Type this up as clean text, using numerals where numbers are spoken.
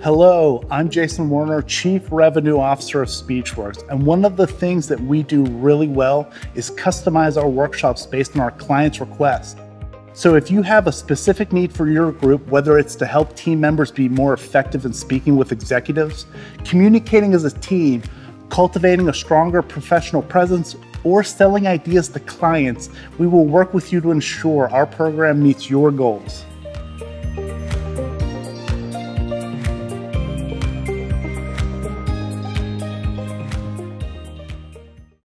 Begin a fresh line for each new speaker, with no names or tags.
Hello, I'm Jason Werner, Chief Revenue Officer of Speechworks, and one of the things that we do really well is customize our workshops based on our clients' requests. So if you have a specific need for your group, whether it's to help team members be more effective in speaking with executives, communicating as a team, cultivating a stronger professional presence, or selling ideas to clients, we will work with you to ensure our program meets your goals.